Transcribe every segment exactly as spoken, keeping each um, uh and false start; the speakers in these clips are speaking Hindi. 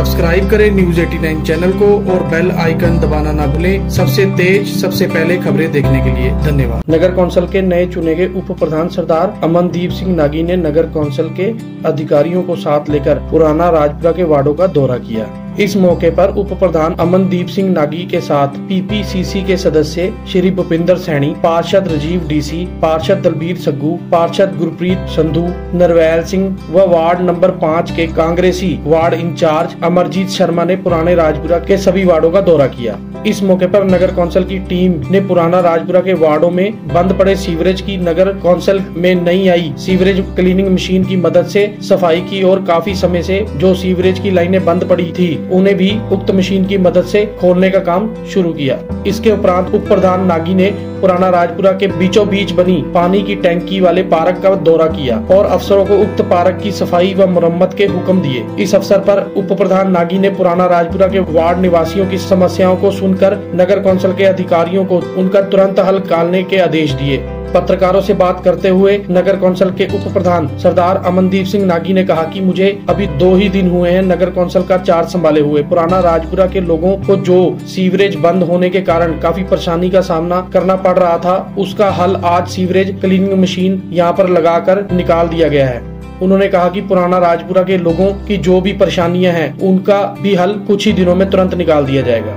सब्सक्राइब करें न्यूज नवासी चैनल को और बेल आइकन दबाना ना भूलें। सबसे तेज सबसे पहले खबरें देखने के लिए धन्यवाद। नगर कौंसिल के नए चुने गए उप प्रधान सरदार अमनदीप सिंह नागी ने नगर कौंसिल के अधिकारियों को साथ लेकर पुराना राजपुरा के वार्डों का दौरा किया। इस मौके पर उप प्रधान अमनदीप सिंह नागी के साथ पीपीसीसी के सदस्य श्री भूपिंदर सैनी, पार्षद राजीव डीसी, पार्षद दलबीर सग्गू, पार्षद गुरप्रीत संधू, नरवैल सिंह व वार्ड नंबर पाँच के कांग्रेसी वार्ड इंचार्ज अमरजीत शर्मा ने पुराने राजपुरा के सभी वार्डों का दौरा किया। इस मौके पर नगर कौंसिल की टीम ने पुराना राजपुरा के वार्डों में बंद पड़े सीवरेज की नगर कौंसिल में नई आई सीवरेज क्लीनिंग मशीन की मदद से सफाई की और काफी समय से जो सीवरेज की लाइनें बंद पड़ी थी उन्हें भी उक्त मशीन की मदद से खोलने का काम शुरू किया। इसके उपरांत उप प्रधान नागी ने पुराना राजपुरा के बीचों बीच बनी पानी की टैंकी वाले पार्क का दौरा किया और अफसरों को उक्त पार्क की सफाई व मरम्मत के हुक्म दिए। इस अवसर पर उप प्रधान नागी ने पुराना राजपुरा के वार्ड निवासियों की समस्याओं को सुनकर नगर कौंसिल के अधिकारियों को उनका तुरंत हल निकालने के आदेश दिए। पत्रकारों से बात करते हुए नगर कौंसिल के उप प्रधान सरदार अमनदीप सिंह नागी ने कहा कि मुझे अभी दो ही दिन हुए हैं नगर कौंसिल का चार्ज संभाले हुए। पुराना राजपुरा के लोगों को जो सीवरेज बंद होने के कारण काफी परेशानी का सामना करना पड़ रहा था, उसका हल आज सीवरेज क्लीनिंग मशीन यहाँ पर लगाकर निकाल दिया गया है। उन्होंने कहा कि पुराना राजपुरा के लोगों की जो भी परेशानियां हैं उनका भी हल कुछ ही दिनों में तुरंत निकाल दिया जाएगा।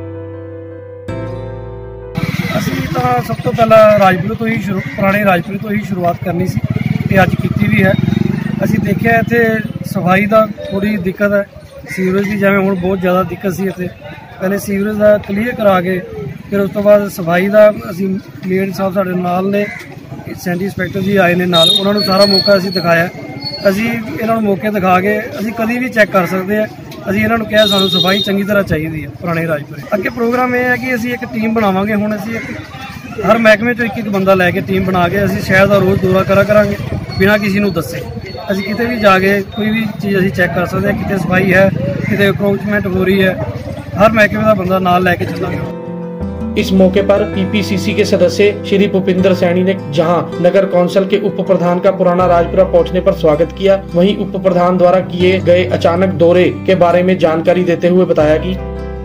ਤਾਂ ਸਭ ਤੋਂ ਪਹਿਲਾਂ ਰਾਜਪੁਰੇ ਤੋਂ ਹੀ ਸ਼ੁਰੂ ਪੁਰਾਣੇ ਰਾਜਪੁਰੇ ਤੋਂ ਹੀ ਸ਼ੁਰੂਆਤ ਕਰਨੀ ਸੀ ਤੇ ਅੱਜ ਕੀਤੀ ਵੀ ਹੈ। ਅਸੀਂ ਦੇਖਿਆ ਇੱਥੇ ਸਫਾਈ ਦਾ ਥੋੜੀ ਦਿੱਕਤ ਹੈ, ਸੀਵਰੇਜ ਦੀ ਜਿਵੇਂ ਹੁਣ ਬਹੁਤ ਜ਼ਿਆਦਾ ਦਿੱਕਤ ਸੀ ਇੱਥੇ। ਪਹਿਲੇ ਸੀਵਰੇਜ ਦਾ ਕਲੀਅਰ ਕਰਾ ਕੇ ਫਿਰ ਉਸ ਤੋਂ ਬਾਅਦ ਸਫਾਈ ਦਾ ਅਸੀਂ ਮੇਅਰ ਸਾਹਿਬ ਸਾਡੇ ਨਾਲ ਨੇ, ਸੈਂਟੀ ਇੰਸਪੈਕਟਰ ਜੀ ਆਏ ਨੇ ਨਾਲ, ਉਹਨਾਂ ਨੂੰ ਸਾਰਾ ਮੌਕਾ ਅਸੀਂ ਦਿਖਾਇਆ। ਅਸੀਂ ਇਹਨਾਂ ਨੂੰ ਮੌਕੇ ਦਿਖਾ ਕੇ ਅਸੀਂ ਕਦੀ ਵੀ ਚੈੱਕ ਕਰ ਸਕਦੇ ਹਾਂ। ਅਸੀਂ ਇਹਨਾਂ ਨੂੰ ਕਿਹਾ ਸਾਨੂੰ ਸਫਾਈ ਚੰਗੀ ਤਰ੍ਹਾਂ ਚਾਹੀਦੀ ਹੈ ਪੁਰਾਣੇ ਰਾਜਪੁਰੇ। ਅੱਗੇ ਪ੍ਰੋਗਰਾਮ ਇਹ ਹੈ ਕਿ ਅਸੀਂ ਇੱਕ ਟੀਮ ਬਣਾਵਾਂਗੇ। ਹੁਣ ਅਸੀਂ ਇੱਕ हर महकमे चो एक एक बंदा लैके टीम बना के असीं शहर का रोज़ दौरा करा करांगे बिना किसी को दसे। असीं किते भी जाके कोई भी चीज़ असीं चैक कर सकते हैं, किते सफाई है, किते अप्रोचमेंट हो रही है, हर महकमे का बंदा नाल लैके चलांगे। इस मौके पर पीपीसीसी के सदस्य श्री भूपिंदर सैनी ने जहां नगर कौंसिल के उप प्रधान का पुराना राजपुरा पहुंचने पर स्वागत किया, वहीं उप प्रधान द्वारा किए गए अचानक दौरे के बारे में जानकारी देते हुए बताया कि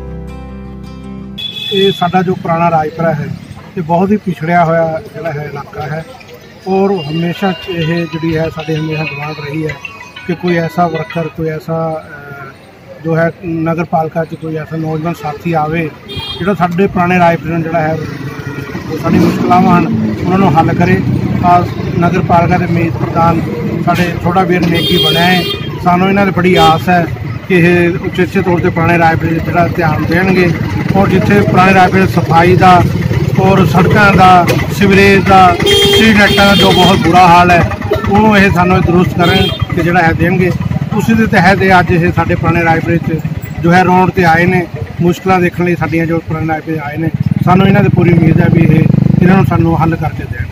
ये साडा जो पुराना राजपुरा है ये बहुत ही पिछड़िया होया जिहड़ा है इलाका है और हमेशा ये जी है साड़ी हमेशा डिमांड रही है कि कोई ऐसा वर्कर, कोई ऐसा जो है नगर पालिका च कोई ऐसा नौजवान साथी आवे जो साढ़े पुराने राजपुरे जिहड़ा है वो साड़ी मुश्किलां हैं उन्होंने हल करे। नगर पालिका के मेज प्रधान साढ़े थोड़ा वीर नेकी बने है, सानू इन्हां दी बड़ी आस है कि ये उचेचे तौर पर पुराने राजपुरे जिहड़ा ध्यान देणगे और जिथे पुराने राजपुरे सफाई का और सड़कों का, सीवरेज का, स्ट्रीट लाइटों का जो बहुत बुरा हाल है उन्होंने ये सानू दुरुस्त करें कि जोड़ा है देंगे। उसी के तहत अज ये साढ़े पुराने राजपुरे जो है रोड पर आए ने मुश्किल देखने साड़ियाँ जो पुराने राजपुरे आए ने, सानू इन्हों की पूरी उम्मीद है भी ये इन्हों सानू हल करके देंगे।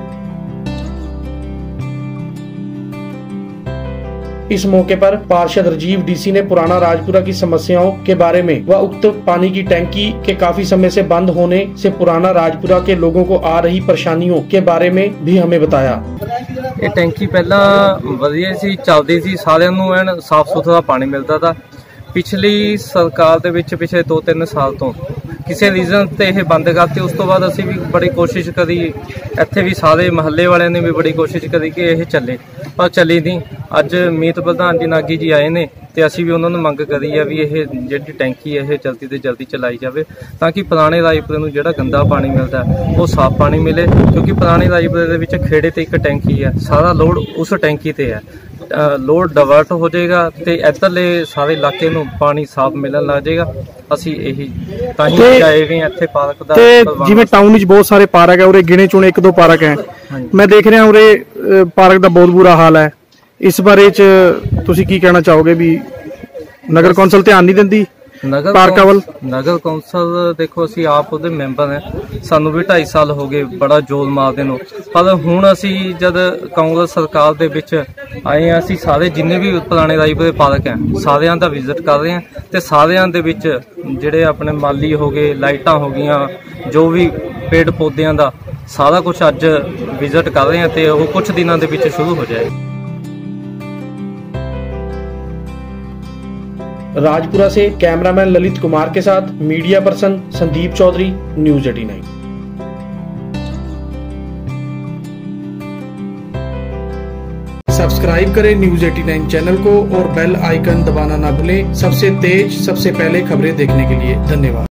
इस मौके पर पार्षद राजीव डीसी ने पुराना राजपुरा की समस्याओं के बारे में व उक्त पानी की टैंकी के काफी समय से बंद होने से पुराना राजपुरा के लोगों को आ रही परेशानियों के बारे में भी हमें बताया। ये टैंकी पहला वधिया सी चलदी सी, सारिਆਂ ਨੂੰ ਐਨ साफ सुथरा पानी मिलता था। पिछली सरकार ਦੇ ਵਿੱਚ ਪਿਛਲੇ दो तीन साल तो किसी रीजन ते यह बंद करते। उस तो बाद असी भी बड़ी कोशिश करी, इत्थे भी सारे महल्ले वाले ने भी बड़ी कोशिश करी कि यह चले, पर चली नहीं। अज मीत प्रधान जी नागी जी आए ने ते असी भी उन्होंने मंग करी है भी यह जी टैंकी है जल्दी तो जल्दी चलाई जाए ताकि पुराने राजपुरे नूं जिहड़ा गंदा पानी मिलता है वो साफ पानी मिले। क्योंकि पुराने राजपुरे दे विच खेड़े ते एक टैंकी है, सारा लोड उस टैंकी ते है, लोड डाइवर्ट हो जाएगा तो इधरले सारे इलाके नूं पानी साफ मिलन लग जाएगा। असी यही तां ही आए भी इत्थे पार्क दा जिवें टाउन विच बहुत सारे पार्क है, उरे गिने चुने एक दो पार्क है, मैं देख रहा उरे पार्क दा बहुत बुरा हाल है। इस बारे च तुसीं की कहना चाहोगे भी नगर कौंसिल ध्यान नहीं दिंदी नगर पार्का वल? नगर कौंसिल देखो असी आप उहदे मैंबर हैं, सानू भी ढाई साल हो गए बड़ा जोर मारदे नूं, पर हुण असी जद कांग्रेस सरकार दे विच आए हैं असी सारे जिन्ने भी पुराने राजपुरे पार्क हैं सारियां दा विजिट कर रहे हैं ते सारियां दे विच जिहड़े अपने माली हो गए, लाइटां हो गईयां, जो भी पेड़ पौधियां दा सारा कुछ अज विजिट कर रहे हैं ते वो कुछ दिनों के शुरू हो जाए। राजपुरा से कैमरामैन ललित कुमार के साथ media person Sandeep Chaudhary, news at nine. Subscribe करें न्यूज एटी नाइन चैनल को और बेल आइकन दबाना ना भूलें सबसे तेज सबसे पहले खबरें देखने के लिए। धन्यवाद।